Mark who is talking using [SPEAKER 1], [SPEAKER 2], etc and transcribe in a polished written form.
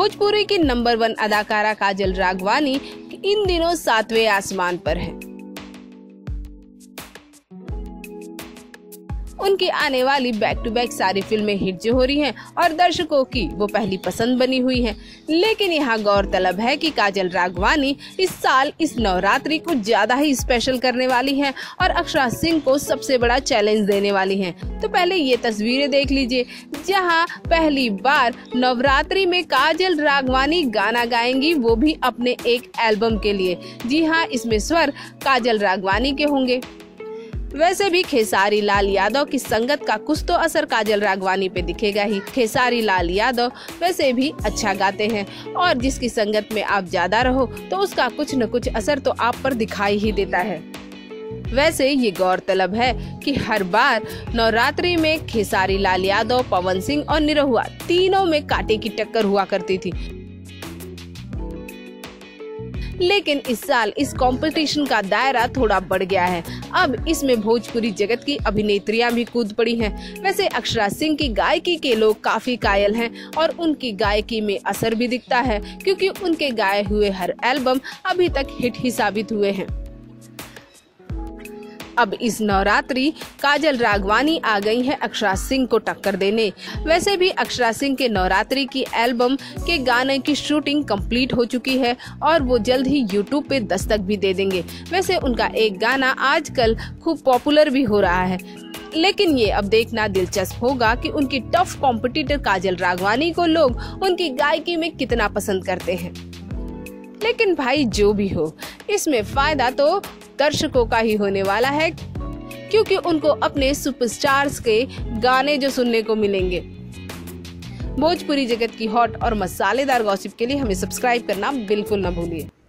[SPEAKER 1] भोजपुरी की नंबर 1 अदाकारा काजल राघवानी इन दिनों 7वें आसमान पर है। उनकी आने वाली बैक टू बैक सारी फिल्में हिट जो हो रही हैं और दर्शकों की वो पहली पसंद बनी हुई हैं। लेकिन यहाँ गौरतलब है कि काजल राघवानी इस साल इस नवरात्रि को ज्यादा ही स्पेशल करने वाली हैं और अक्षरा सिंह को सबसे बड़ा चैलेंज देने वाली हैं। तो पहले ये तस्वीरें देख लीजिए, जहाँ पहली बार नवरात्रि में काजल राघवानी गाना गाएंगी, वो भी अपने एक एल्बम के लिए। जी हाँ, इसमें स्वर काजल राघवानी के होंगे। वैसे भी खेसारी लाल यादव की संगत का कुछ तो असर काजल राघवानी पे दिखेगा ही। खेसारी लाल यादव वैसे भी अच्छा गाते हैं और जिसकी संगत में आप ज्यादा रहो तो उसका कुछ न कुछ असर तो आप पर दिखाई ही देता है। वैसे ये गौरतलब है कि हर बार नवरात्रि में खेसारी लाल यादव, पवन सिंह और निरहुआ तीनों में कांटे की टक्कर हुआ करती थी। लेकिन इस साल इस कंपटीशन का दायरा थोड़ा बढ़ गया है। अब इसमें भोजपुरी जगत की अभिनेत्रियां भी कूद पड़ी हैं। वैसे अक्षरा सिंह की गायकी के लोग काफी कायल हैं और उनकी गायकी में असर भी दिखता है, क्योंकि उनके गाए हुए हर एल्बम अभी तक हिट ही साबित हुए हैं। अब इस नवरात्रि काजल राघवानी आ गई है अक्षरा सिंह को टक्कर देने। वैसे भी अक्षरा सिंह के नवरात्रि की एल्बम के गाने की शूटिंग कंप्लीट हो चुकी है और वो जल्द ही यूट्यूब पे दस्तक भी दे देंगे। वैसे उनका एक गाना आजकल खूब पॉपुलर भी हो रहा है, लेकिन ये अब देखना दिलचस्प होगा कि उनकी टफ कॉम्पिटिटर काजल राघवानी को लोग उनकी गायकी में कितना पसंद करते हैं। लेकिन भाई जो भी हो, इसमें फायदा तो दर्शकों का ही होने वाला है, क्योंकि उनको अपने सुपरस्टार्स के गाने जो सुनने को मिलेंगे। भोजपुरी जगत की हॉट और मसालेदार गॉसिप के लिए हमें सब्सक्राइब करना बिल्कुल न भूलिए।